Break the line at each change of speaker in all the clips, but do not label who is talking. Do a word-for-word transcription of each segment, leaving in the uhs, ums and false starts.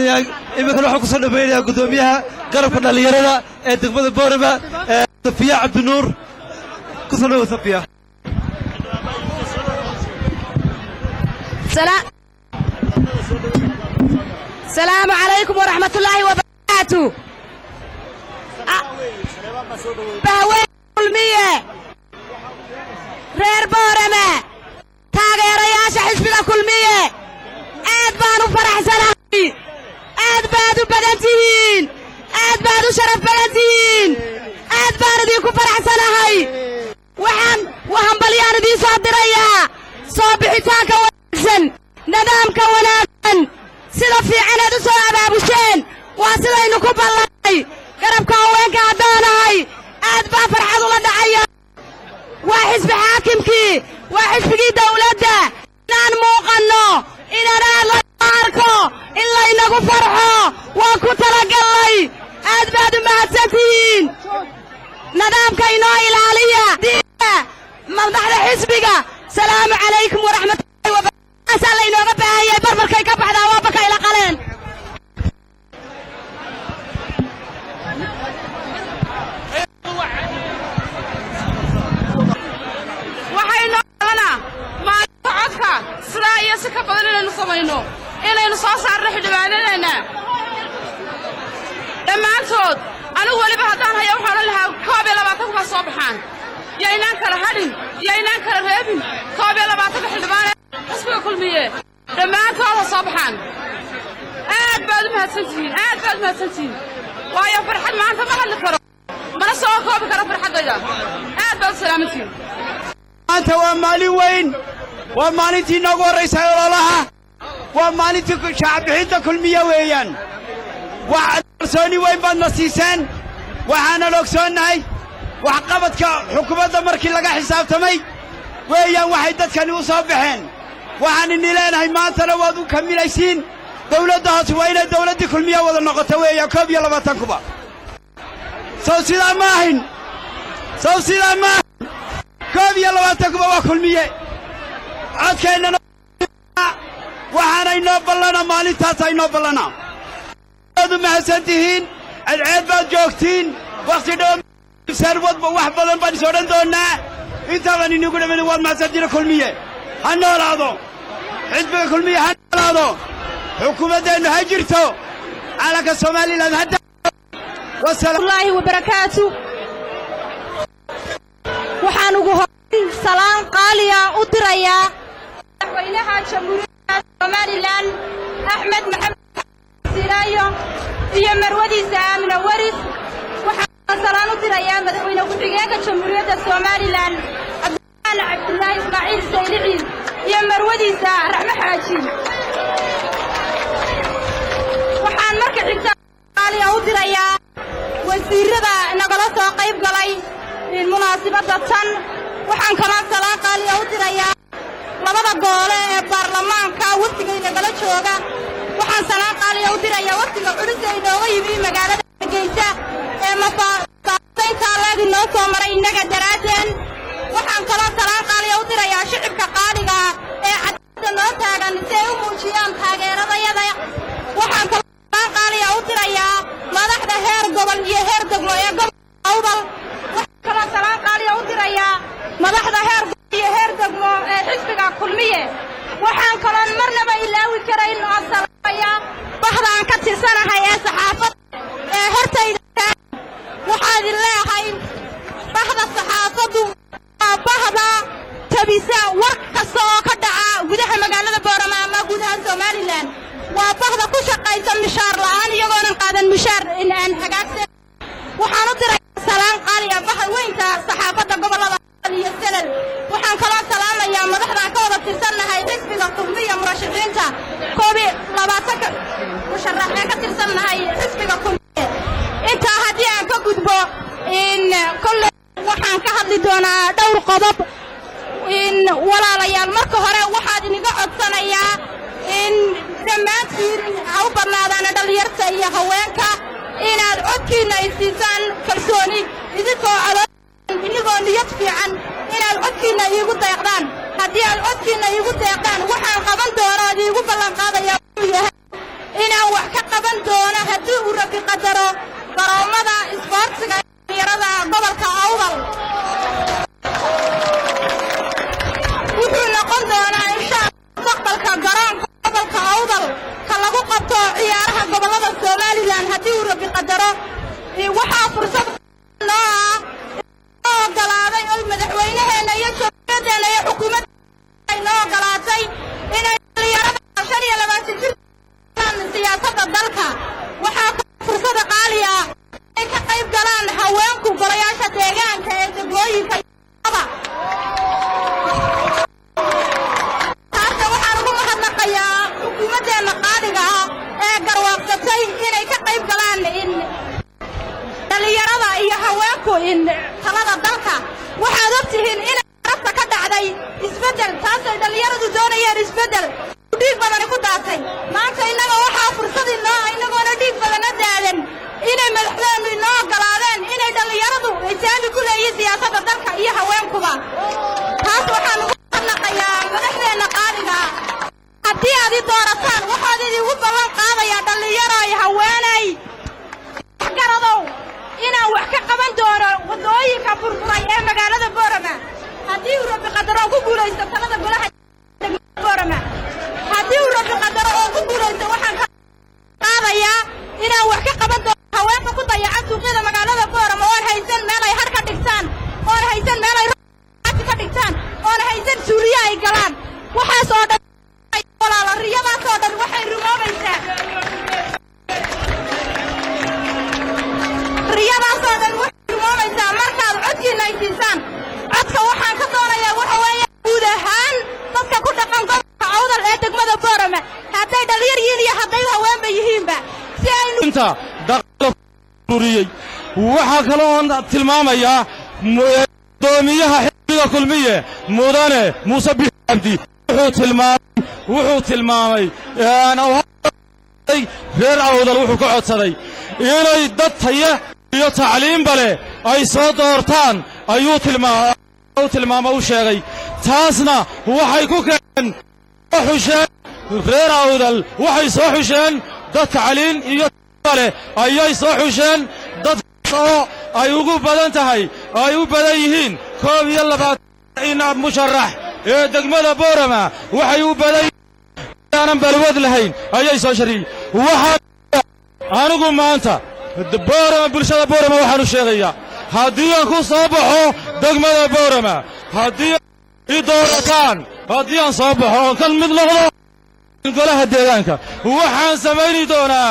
yahay imikana waxaan ku soo dhamaynayaa guddoomiyaha garabka dhallinyarada ee degmada boorama safiya cabdinuur ku soo dhawow safiya
السلام عليكم ورحمة الله وبركاته. بهوي المية رير بورما تاغير ياشا حزبنا كل مية آد بانو فرح سلاحي آد بادو بلدين آد بادو شرف بلدين آد بانو ديكو فرح سلاحي وحن وحن بليان دي صادرية صابحي تاكا ونحسن ندامك ونحسن sida fiican aad u soo abaabuseen waa sidaynu ku ballanay garabka haweenka haddaanahay aad baa farxad ula dhacaya waa xisbi xaakimkii waa xisbigii dawladda inaan muuqanno inaan aad la arko in laynagu farxo waan ku talagallay aad baad u mahadsantihiin nidaamka inoo ilaaliya madaxda xisbiga salaamu calaykum waraxmatullahi wabarakaatu asaa laynooga baahayay barbarkay ka baxdaa waa baka ila qaleen waxaynu qalana maalinta codka sidaa iyo si ka badan inaynu samayno inaynu soo saarno xildhibaanadeena dhammaantood anigu weliba haddaan haya waxaan odhan lahaa koob iyo labaatan kubaa soo baxaan yaynaan kala hadhin yaynaan kala reebin koob iyo labaatanka xildhibaane xisbiga kulmiye dhammaantooda soo baxaan aad baad u mahadsantihiin aad baad u mahadsantihiin waayo farxad maanta ma hadli karo mana soo koobi karo farxaddayda aad baad u salaamantihiin
maanta waa maalin weyn waa maalintii noogu horraysay ololaha waa maalintii shacabixinta kulmiye weeyaan wax kalsooni weyn baadna siiseen waxaanan ogsoonnahay waxqabadka xukuumadda markii laga xisaabtamay weeyaan waxay dadkani u soo baxeen waxaan ini leenahay maantana waad u kamilaysiin dawladda hoose waa inay dawladdii kulmiye wada noqoto weeyaan koob iyo labaatan kuba sow sidaa ma ahin sow sidaa ma ahin koob iyo labaatan kuba waa kulmiye codkeennana waxaana inoo ballana maalintaasa inoo ballana waad u mahadsan tihiin cadceed baad joogtiin wakhti dhow sarwadba wax badan baan is odhan doonnaa intaadan inigu dhammayn waad mahadsantiina kulmiye ha noolaado xisbiga kulmiye ha noolaado xukuumaddeennu ha jirto calanka somalilan hadda wasalaamullaahi wabarakaatu waxaan ugu horayn salaan qaaliya u dirayaa madaxweynaha jamhuuriyadda somalilan axmed maxamed siraayo iyo marwadiisa aamina waris waxaan salaan u dirayaa madaxweyne ku-xigeenka jamhuuriyadda somalilan cabdiraxmaan cabdilaahi ismaaciil saylici iyo marwadiisa raxmo xaaji waxaan marka xigta qaaliya u dirayaa wasiirada nagala soo qayb galay munaasibadda tan waxaan kaloo salaan qaaliya u dirayaa labada goole ee baarlamaanka waftigay nagala jooga waxaan salaan qaaliya u dirayaa waftiga culus ee inooga yimi magaalada hargeysa ee mafaasayntaa leegi noo soo maray innaga daraadeen waxaan kaloo salaan qaaliya u dirayaa shicibka qaaliga ee cadaalada noo taagan si ay u muujiyaan taageeradayada waxaan kaloo salaan qaaliya u dirayaa madaxda heer gobol iyo heer degmo ee gobolka awdal waxaan kaloo salaan qaaliya u dirayaa madaxda heer gobol iyo heer degmo ee xisbiga kulmiye waxaan kaloon marnaba ilaawi karayn oo salaamaya bahda aan ka tirsanahay ee saxaafadda ee hortayda waxaan idin leeyahay bahda saxaafaddu waa bahda tabisa war kasta oo ka dhaca gudaha magaalada boorama ama gudaha somalilan waa bahda ku shaqaysa mishaar la'aan iyagoonan qaadan mishaar in aan hagaagsan waxaan u dirayaa salaan qaaliya bahda weynta saxaafadda gobollada iyo salal waxaan kaloo salaamayaa madaxdaan ka wada tirsannahay xisbiga kulmiya murashaxiinta koob iyo labaatanka musharaxee ka tirsannahay xisbiga kulmiye intaa haddii aan ka gudbo in kolley waxaan ka hadli doonaa dhowr qodob in walaalayaal marka hore waxaad iniga codsanayaa in dhammaantiin ha u badnaadaana dhallinyarta iyo haweenka inaad codkiinna ay siisaan kalsooni idinkoo codod inigoo niyad fiican inaad codkiinna iigu deeqdaan haddii aad codkiinna iigu deeqdaan waxaan qaban doonaa idiigu ballanqaadayaa wuxuu yahay inaan wax ka qaban doono haddii uu rabbi qadaro garoomada isboortiga dhalinyarada gobolka awdal wuxuu noqon doonaa insha mustaqbalka garoonka gobolka awdal ka lagu qabto ciyaaraha gobolada Somaliland haddii uu rabbi qadaro waxaa fursad noo ah oo ogolaaday oo madaxweynaheena iyo shaqadeena iyo xukuumadda ay noo ogolaatay inay dhalinyarada shan iyo labaatan jir siyaasadda dalka waxaa fursada qaali ah ay ka qayb galaan haweenku golayaasha deegaanka ee degmooyinka taasna waxaan ugu mahadnaqayaa xukuumaddeena qaaliga ah ee garwaaqsatay inay ka qayb galaan dhalinyarada iyo haweenku in talada dalka waxaad ogtihiin inay arabta ka dhacday isbeddel taasay dhalinyaradu doonayeen isbeddel dhiig badani ku daatay maanta innaga waxaa fursad inoo inagoona dhiig badana daadan inay madaxdeenu inoo ogolaadeen inay dhalinyaradu ijaami ku leeyihiin siyaasadda dalka iyo haweenkuba taas waxaan ugu mahadnaqayaa madaxdeena qaaliga haddii aad i doorataan waxaad idigu ballan qaadayaa dhalinyaro iyo haweenay garadow inaan wax ka qaban doono wadooyinka burburay ee magaalada Boorama haddii uu rabbi qadaro ku guulaysto talada golaha Boorama haddii uu rabbi qadaro oo ku guulaysto waxaan ka qaadayaa inaan wax ka qaban doono haweenka ku dayacan suuqyada magaalada Boorama oo haysan meel ay har ka dhigtaan oo haysan meel ay ka dhigtaan oo haysan suuliya ay galaan waxaas oo dhan walaal riyadaas oo dhan waxay rumoobaysaa riyadaas oo dhan waxay rumoobaysaa markaad codkiina ay siisaan codka waxaan ka doonayaa waxa weeye guud ahaan dadka ku dhaqan gobolka awdal ee degmada Boorama hadday dhalinyar yihiin iyo hadday haweenba yihiinba si ay
inta dhaqaale ururiyay waxa kale oo tilmaamaya doomiyaha xisbiga kulmiye mudane Muuse Biixi Cabdi wuxuu tilmaamay wuxuu tilmaamay reer awdal wuxuu ka codsaday inay dad tayo iyo tacliin bale ay soo doortaan ayuu tilmaamay uu tilmaamay uu sheegay taasna waxay ku keen xusheen reer awdal waxay soo xusheen dad tacliin iyo bale ayay soo xusheen dad oo ay ugu badan tahay ay u badan yihiin koob iyo labaatan musharax ee degmada Boorama waxay u badan aanan balwad lahayn ayay soo shariyay waxa anigu maanta Boorama bulshada Boorama waxaan u sheegayaa haddii aan ku soo baxo degmada Boorama haddii ay doorataan haddii aan soo baxo kan mid noqdo golaha deegaanka waxaan samayni doonaa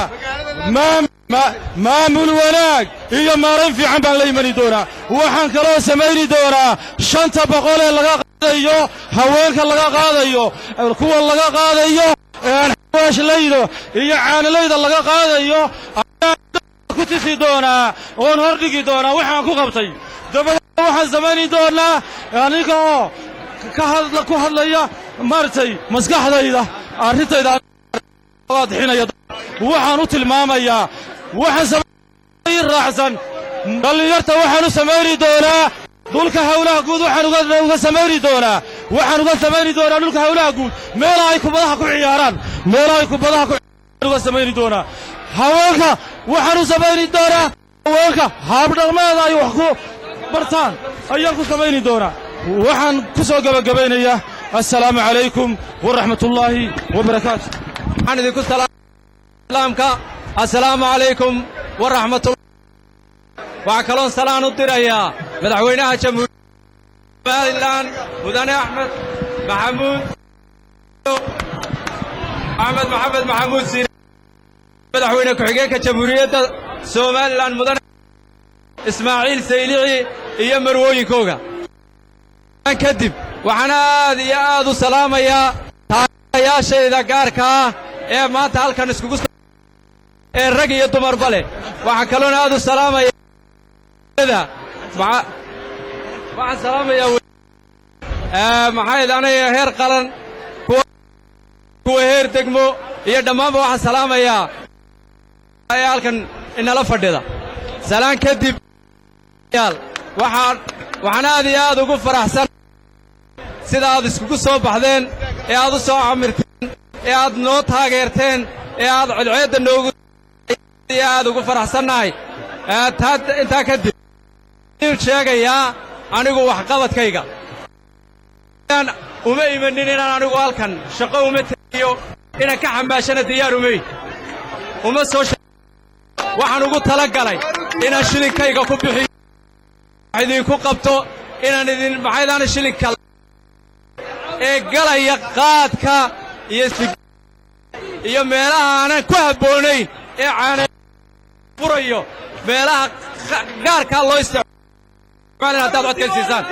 maamul wanaag iyo maaran fiican baan la imani doonaa waxaan kaloo samayni doonaa shanta boqol ee laga qaadayo haweenka laga qaadayo kuwa laga qaadayo xawaashlayda iyo caanalayda laga qaadayo ku tisi doonaa oon hordhigi doonaa waxaan ku qabtay dabadna waxaan samayni doonaa aniga oo ka hadla ku hadlaya martay maskaxdayda arrintayda waadixinaya waxaan u tilmaamayaa waxaan sameeyay raacsan dhalinyarta waxaan u sameeyay doonaa dhulka hawlaha guud waxaan uga uga sameeyay doonaa waxaan uga sameeyay doonaa dhulka hawlaha guud meel ay kubadaha ku ciyaaraan meel ay kubadaha ku uga sameeyay doonaa haweenka waxaan u sameeyay doonaa haweenka haab dhaqmeed ay wax ku bartaan ayaan ku sameeyay doonaa waxaan ku soo gabagabeynayaa assalaamu calaykum waraxmatullaahi wabarakaatuh
waxaan idinku salaamka assalaamu calaykum waraxmatullahi waxaa kaloon salaan u dirayaa madaxweynaha jamhuuriyadda somalilan mudane axmed maxamuud axmed maxamed maxamuud siine madaxweyne ku-xigeenka jamhuuriyadda somalilan mudane ismaaciil saylici iyo marwooyinkooga kadib waxaan aad iyo aad u salaamayaa taageerayaashayda gaarka ah ee maanta halkan iskugu ee rag iyo dumarba leh waxaan kaloona aad u salaamayaa waxaan salaamayaa maxay anaga heer qaran kuwa heer degmo iyo dhammaanba waxaan salaamayaa ee halkan inala fadhida salaan kadib waxaan waxaan aad iyo aad ugu faraxsan sida aad iskugu soo baxdeen ee aad u soo camirteen ee aad noo taageerteen ee aad codceedda noogu aad ugu faraxsannahay taa intaa kadib in sheegayaa anigu waxqabadkayga uma imanin inaan anigu halkan shaqo uma tegiyo inaan ka xambaashana diyaar umay uma soo waxaan ugu tala galay inaan shilinkayga ku bixiyo idinku qabto inaan idin maxaydaan shilinka ee galaya qaadka iyo iyo meelaha aanan ku habboonayn ee caana furayo meelaha gaarkaa loo isticmaalo haddaad codka siisaan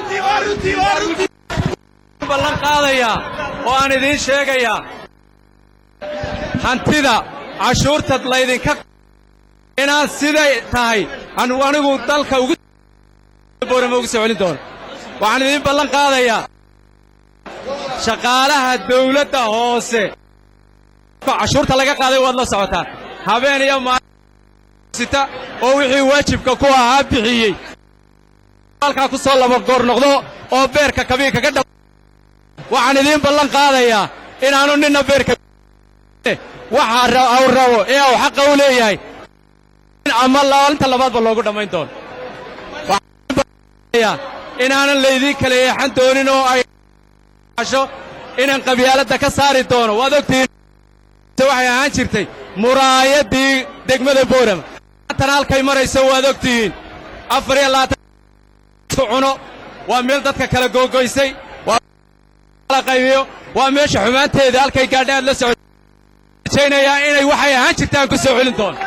ballan qaadayaa oo aan idiin sheegayaa hantida cashuurta laydinka inaan siday tahay anigu dalka ugu boorama ugu soo celin doono waxaan idiin ballan qaadayaa shaqaalaha dawladda hoose cashuurta laga qaaday waad la socotaan habeen iyo maalsita oo wixii waajibka ku ahaa bixiyey halkaa ku soo laba goor noqdo oo beerka kabiin kaga dha waxaan idiin ballan qaadayaa inaanu ninna beerka waxa uu rabo ee uu xaq u leeyahay ama laalinta labaadba loogu dhammayn doono inaanan laydin kala yeexan doonin oo ay asho inaan qabyaaladda ka saari doono waad ogtihiin waxay ahaan jirtay muraayadii degmada boorama tan halkay marayso waad ogtihiin afar iyo labaatan cuno waa meel dadka kala googoysay waa kala qaybiyo waa meesha xumaanteeda halkay gaadhaad la socodjaynayaa inay waxay ahaan jirtaan ku soo celin doono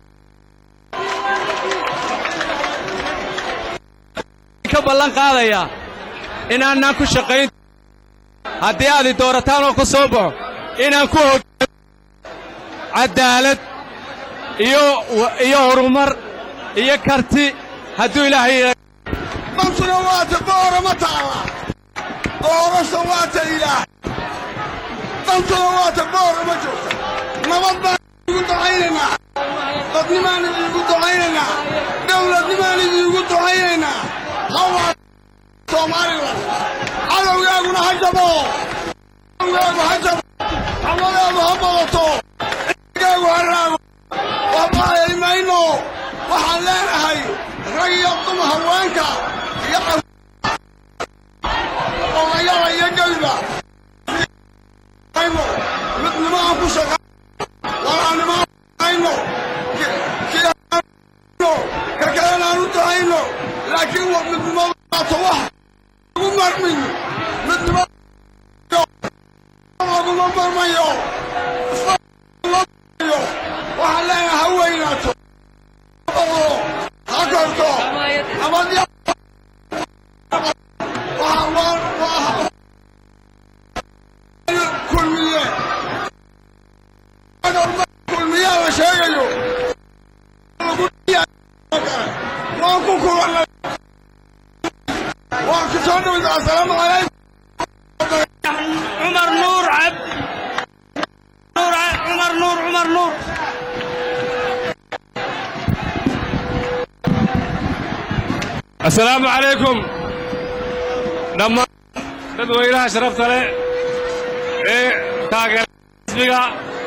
ka ballan qaadayaa inaanaan ku shaqayn haddii aad i doorataan oo ku soo baxo inaan ku hog cadaalad iyo iyo horumar iyo karti hadduu ilaahay
dantuna waata boorama taala doorasho waata ilaah dantuna waata boorama joogta nabad baan idigu ducaynaynaa dadnimaan idigu ducaynaynaa dawladnimaan idigu ducaynaynaa hawaa Somaliland cadowgaaguna ha jabo cadowgaagu ha jabo hawadaadu ha badato gaagu ha raago wabaayay mayno waxaan leenahay rag iyo dumar haweenka iyo olayada iyo gayda ayno midnimo aan ku shaqa walaanimo ayno kakalen aan u tahayno laakiin wa midnimo waato wax ugu marmin midnimo laguma marmayo waxaan leenahay ha weynaato ha korto nabadya kulmiye kulmiyaa la sheegayo waan ku kulanay waan ku soo dhowda assalaamu calaykum
عمر نور عبد نور عمر نور عمر نور
السلام عليكم لما تدوينها شرفت له ايه تاجر حزبك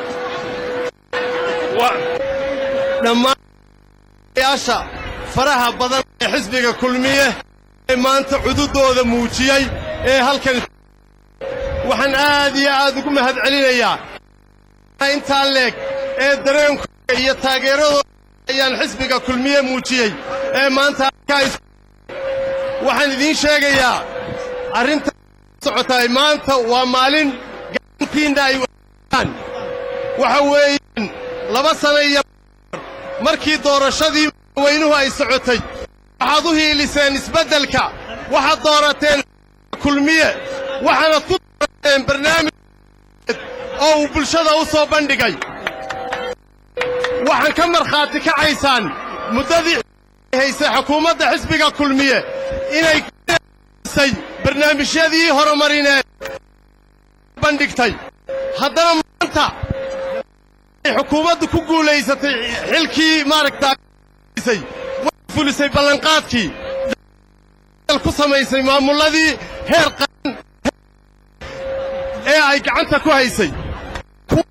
و
لما ياشا فرها بدن حزبك كلميه ما انت حدودooda muujiyay ee halkan waxaan aad iyo aad ugu mahad celinayaa inta leeg ee dareenkooda iyo taageeradooda ayaan xisbiga kulmiye muujiyay ee maanta waxaan idiin sheegayaa arrinta socotay maanta waa maalin gacantiina ay wadaan waxa weeyaan laba sano iyo markii doorashadii weynuhu ay socotay waxaad u hiiliseen isbeddelka waxaad doorateen kulmiye waxaanad ku doorateen barnaamij oo uu bulshada u soo bandhigay waxaan ka markhaati kacaysaan muddadii haysay xukuumadda xisbiga kulmiye inay say barnaamijyadii horumarineed bandhigtay haddana maanta ay xukuumaddu ku guulaysatay xilkii maaragtaa way fulisay ballanqaadkii ku samaysay maamulladii heer qaran ee ay gacanta ku haysay way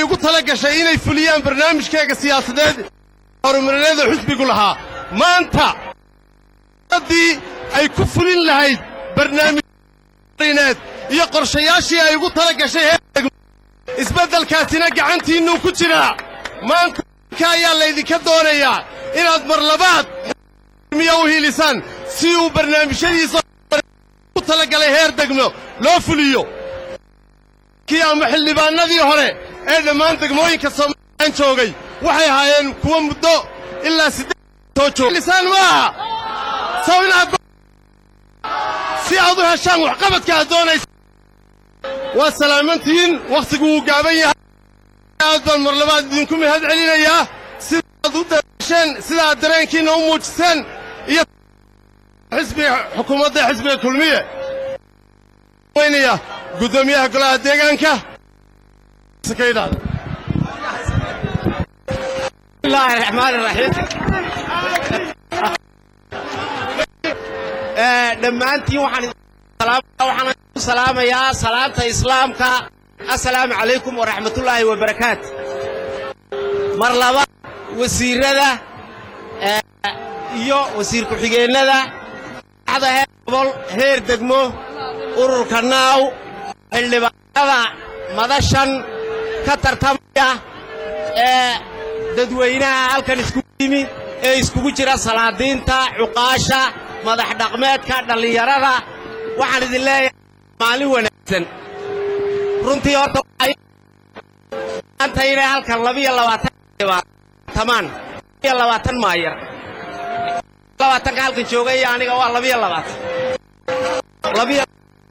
ay ugu tala gashay inay fuliyaan barnaamijkeega siyaasadeed horumarineeda xisbigu lahaa maanta haddii ay ku fulin lahayd barnaamijneed iyo qorshayaashii ay ugu tala gashay isbeddelkaasina gacantiinnuu ku jiraa maanta ayaa laydinka doonayaa inaad mar labaad miya u hiilisaan si uu barnaamijyadiisa u talagalay heer degmo loo fuliyo kii ama xildhibaanadii hore ee dhammaan degmooyinka Soomaaliland joogay waxay ahaayeen kuwa muddo ilaa siddeed soo joogay lisaan maaha sawinaad si aad u heshaan waxqabadka aad doonaysa waa salaamantiin wakhtigu uu gaaban yahay aad baan mar labaad idinku mahad celinayaa sidaad u dasheen sidaad dareenkiina u muujiseen iyo xisbiga xukuumadda xisbiga kulmiye weynaya gudoomiyaha golaha deegaanka sakaydaad
bismillaahi raxmaani raxiim ee dhammaantiin waxaan waxaan ku salaamayaa salaanta islaamka assalaamu calaykum waraxmatullaahi wabarakaatu mar laba wasiirada iyo wasiir ku-xigeenada axda heer gobol heer degmo ururka naaw xildhibaanada madashan ka tartamaya ee dadweynaha halkan iskugu yimi ee iskugu jira salaadiinta cuqaasha madax dhaqmeedka dhallinyarada waxaan idin leeyahay maalin wanaagsan runtii horta maanta inay halkan labiyo labaatan tamaan labiyo labaatan maayar labaatanka halkan joogay iyo aniga waa labiyo labaatan labiyo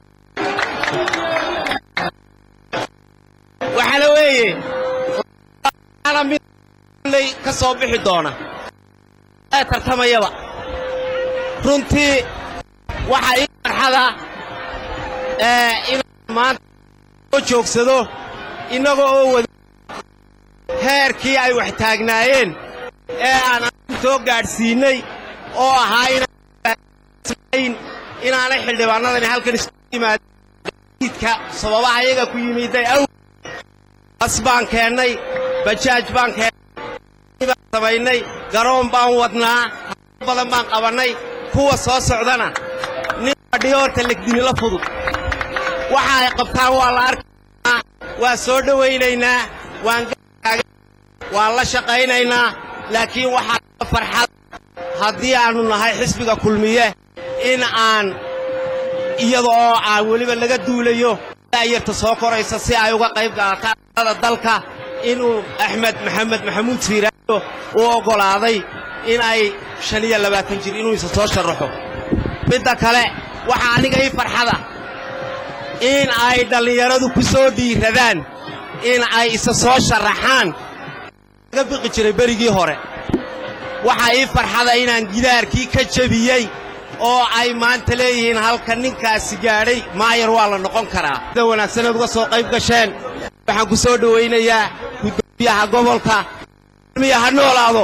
waxaana weeye ana mid ka soo bixi doona ee tartamayaba runtii waxa ii farxada ee in maanta oo joogsado inaga oo wada heerkii ay wax taagnaayeen ee aan soo gaadhsiinay oo ahaa inaan inaanay xildhibaanadani halkan isku yimaadidka sababaha iyaga ku yimiday aw bas baan keennay bajaaj baan keennay baan samaynay garoon baan wadnaa badan baan qabannay kuwa soo socdana nin fadhiyo horta legdinila fudud waxa ay qabtaan waa la arkaynaa waa soo dhowaynaynaa waan waan la shaqaynaynaa laakiin waxaa farxad haddii aanu nahay xisbiga kulmiye in aan iyada oo aan weliba laga duulayo daayarta soo koraysa si ay uga qayb qaadataan dalka inuu axmed maxamed maxamuud siiraayo u oggolaaday in ay shan iyo labaatan jir inuu isa soo sharaxo midda kale waxaa aniga ii farxada in ay dhallinyaradu ku soo dhiiradaan in ay isa soo sharaxaan laga biqi jiray berigii hore waxaa ii farxada inaan gidaarkii ka jebiyey oo ay maanta leeyihiin halka ninkaasi gaadhay maayar waa la noqon karaa sida wanaagsaneed uga soo qayb gasheen waxaan ku soo dhowaynayaa gudoomiyaha gobolka miya ha noolaado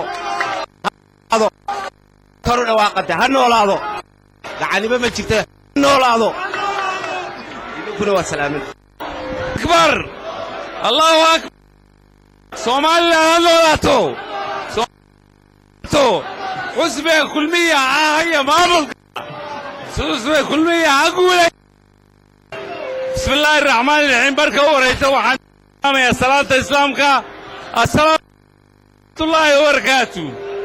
karu dhawaaqada ha noolaado gacaniba ma jirta ha noolaado idinkuna waa salaamin
akbar allahu akbar soomaaliland ha noolaato xusbiga kulmiya ahaya maamulka xusbiga kulmiya ha guulay bismillaahi raxmaani raxiim marka u horaysa waxaan salaamayaa salaanta islaamka assalaamu waraxmatullaahi wabarakaatu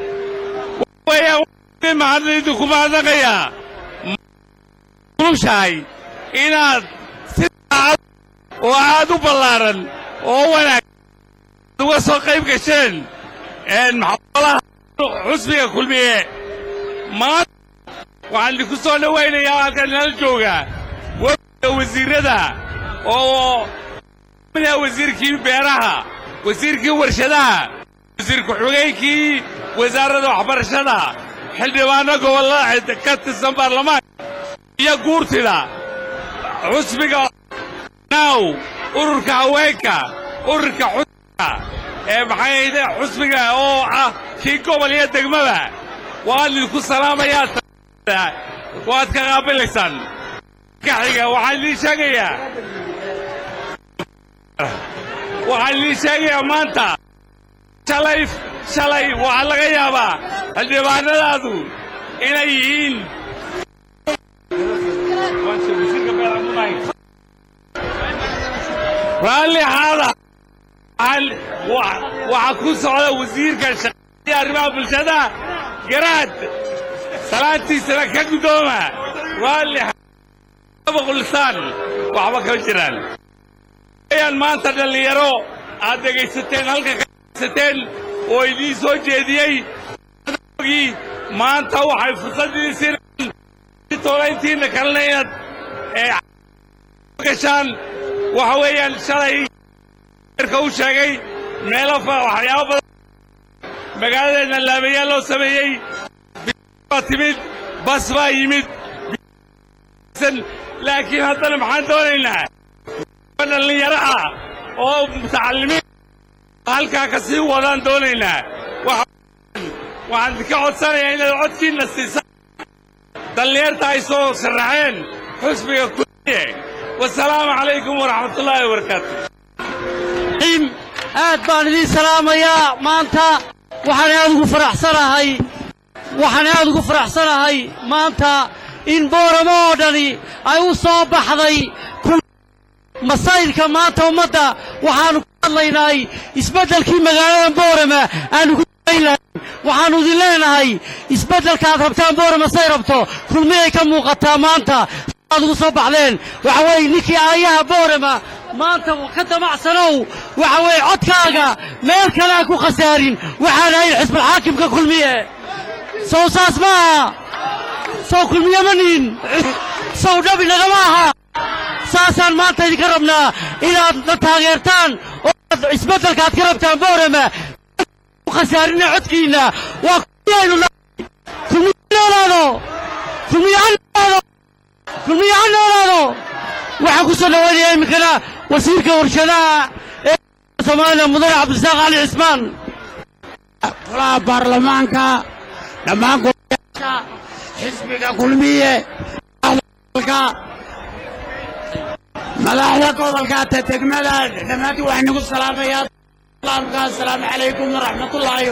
waxaan mahadnaq idinku mahadnaqayaa kulushahay inaad si daacad oo aad u ballaaran oo wanaagsan uga soo qayb gasheen maxkamadaha xusbiga kulmiye maanta waxaan idinku soo dhowaynayaa halkan nala jooga wafdiga wasiirrada oo wasiirkii beeraha wasiirkii warshadaha wasiir ku-xigeenkii wasaaradda waxbarashada xildhibaano gobollada ka tirsan baarlamaanka iyo guurtida xusbiga naaw ururka haweenka ururka xusbiga ee maxay ahayde xusbiga oo ah kii gobol iyo degmada waan idinku salaamayaa waad ka qaabilaysaan ka xiga waxaan idiin sheegayaa waxaa lii sheegayaa maanta shalay shalay waxaa laga yaabaa xildhibaanadaadu inay yihiin raalli haada waxaa ku socda wasiirka shaqada arrimaha bulshada garaad salaantiisana ka guddooma raalli boqolsaan waxba ka jiraan ayaan maanta dhallinyaro aad dhegaysateen halka ka dhegaysateen oo idiin soo jeediyey maanta waxay fursaddii siinayaan toolayntiinna kalena inaad gashaan waxa weeyaan shalay erka u sheegay meelo waxyaabo badan magaaladeedna laabayaal loo sameeyey baa timid bas baa yimid laakiin haddana maxaan doonaynaa dhallinyaro ah oo mutacallimiin halkaa ka sii wadaan doonaynaa waxaan ka codsanayaa inaad codkiinna siisaan dhallinyarta ay soo sharaxeen xusbiga kulmiye wasalaamu calaykum waraxmatullaahi wabarakaatu
aad baan idiin salaamayaa maanta waxaan aad ugu faraxsanahay waxaan aad ugu faraxsanahay maanta in booramo oo dhani ay u soo baxday masayrka maanta ummadda waxaannu ka hadlaynahay isbeddelkii magaalada boorama aanu ku daynlahay waxaannu idin leenahay isbeddelkaad rabtaan boorama say rabto kulmiyay ka muuqataa maanta aad ugu soo baxdeen waxa weeye ninkii aayaha boorama maanta ka damacsanow waxa weeye codkaaga meel kale aan ku khasaarin waxaan ahayn xisbulxaakimka kulmiye sow saas maaha sow kulmiye ma nihin sow dhabi nagama aha saasaan maanta idinka rabnaa inaad na taageertaan oo aad isbeddelkaad ka rabtaan boorama ku khasaarina codkiinna waa kulmiyaynu nahay kulmiye noolaado kulmiye ha noolaado kulmiye ha noolaado waxaan ku soo dhawaynayaa iminkana wasiirka warshadaha ee soomaaliya mudane cabdirasaaq cali cismaan golaha baarlamaanka dhammaan golayaasha xisbiga kulmiye madaxda gobolka degmada dhammaantii waxaan nagu salaamayaa salaamka assalaamu calaykum waraxmatullaahi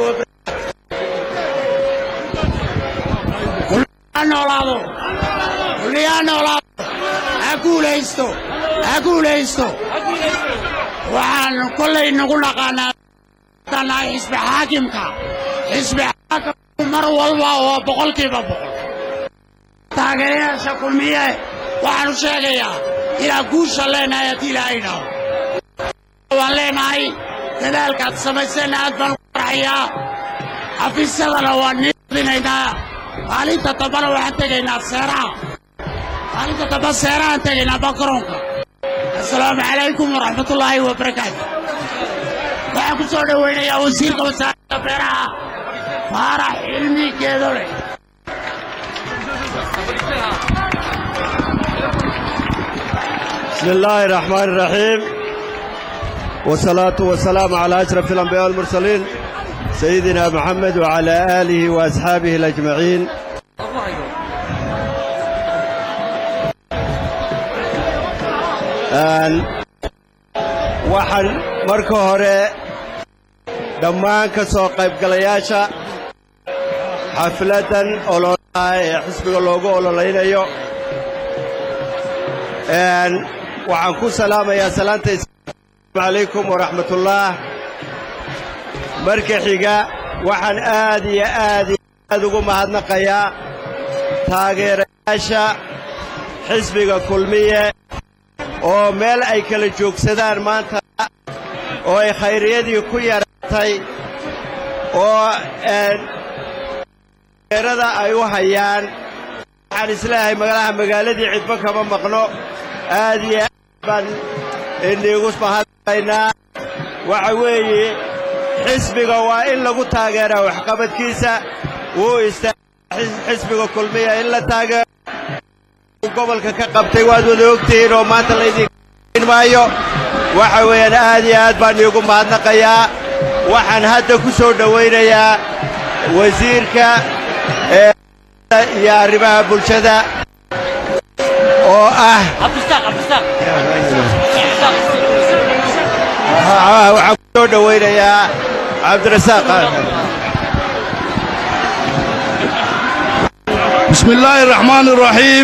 wabarakaatu kulmiyaa noolaado kulmiyaa noolaado ha guulaysto ha guulaysto waxaan kollay nagu naqaanaa xisbi xaakimka xisbi xaakimku mar walba oo boqolkiiba boqol taageerayaasha kulmiye waxaanu sheegayaa inaan guusha leenahay haddii ilaahay dhaho waan leenahay dadaalkaad samayseen aad baan u faraxayaa xafiisyadana waan niidinaynaa maalinta dambana waxaan tegaynaa seeraha maalinta dambe seerahaan tegaynaa bakaroonka assalaamu calaykum waraxmatullaahi wabarakaatu waxaan ku soo dhowaynayaa wasiirka wasaaradda beeraha faarax cilmi geedole
بسم الله الرحمن الرحيم والصلاة والسلام على أشرف الأنبياء والمرسلين سيدنا محمد وعلى آله وأصحابه الأجمعين waxaan marka hore dhammaan ka soo qaybgalayaasha xafladan ololaha ee xisbiga loogu ololaynayo waxaan ku salaamayaa salaanta assalaamu calaykum waraxmatullaah marka xiga waxaan aad iyo aad iyo aad ugu mahadnaqayaa taageerayaasha xisbiga kulmiye oo meel ay kala joogsadaan maanta oo ay khayriyadii ku yaraatay oo taageerada ay u hayaan waxaan isleeyahay magalaha magaaladii cidba kama maqno aad iyo aad baan iniigu mahadnaqaynaa waxa weeye xisbiga waa in lagu taageeraa waxqabadkiisa wuu istaaga xisbiga kulmiya in la taageero gobolka ka qabtay waad wada ogtihiin oo maanta laydin maayo waxa weeyaan aad iyo aad baan iigu mahadnaqayaa waxaan hadda ku soo dhowaynayaa wasiirka iyo arrimaha bulshada oo ah
soo dhawaynayaa cabdirasaaq
بسم الله الرحمن الرحيم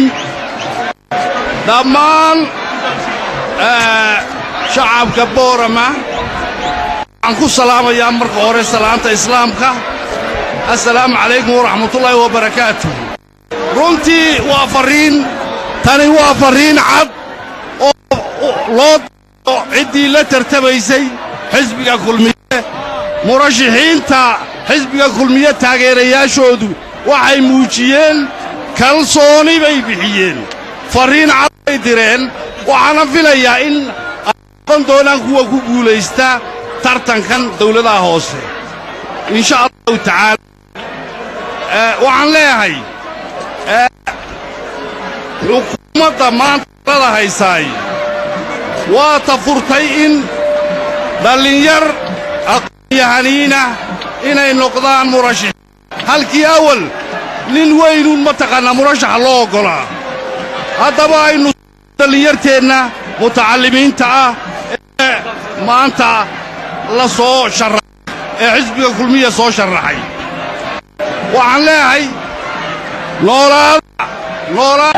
دمان آه شعب كبورما عنكو السلام يا مرق أوري سلامة إسلامك السلام عليكم ورحمة الله وبركاته رنتي وافرين تاني وافرين عد لود عدي لا ترتبيسي حزبك كلمية مرشحين تا حزبك كلمية تاغيريا شودو waxay muujiyeen kalsooni bay bixiyeen fariin cad ay direen waxaana filayaa in aqoon doonaan kuwa ku guulaysta tartankan dawladaha hoose insha Allah ta'ala ee waxaan leeyahay ee xukuumadda maanta la haysay waa tafurtay in dhalinyar aqoonyahaniina inay noqdaan murashax halkii awal nin weynuun mataqaanaa murashaxa loo oggolaa haddaba aynu dhallinyarteenna mutacallimiinta ah ee maanta la soo sharraxay ee xisbiga kulmiya soo sharraxay waxaan leeyahay noolaada noolaa